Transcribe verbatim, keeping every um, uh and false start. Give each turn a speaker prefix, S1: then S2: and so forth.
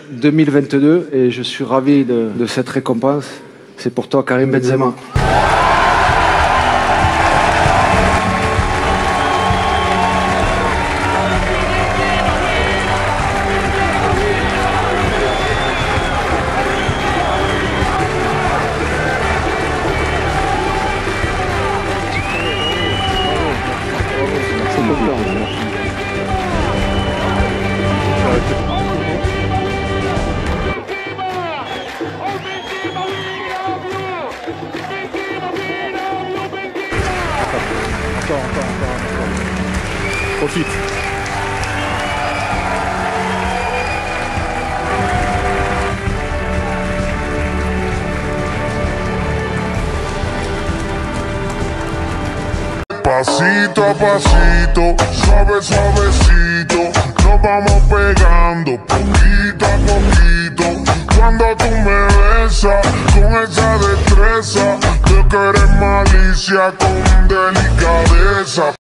S1: deux mille vingt-deux et je suis ravi de, de cette récompense. C'est pour toi, Karim Benzema.
S2: Encore, encore, encore, encore. Profite.
S3: Pasito a pasito, suave suavecito, nos vamos pegando poquito a poquito. Cuando tú me besas con esa destreza, veo que eres malicia con delicadeza.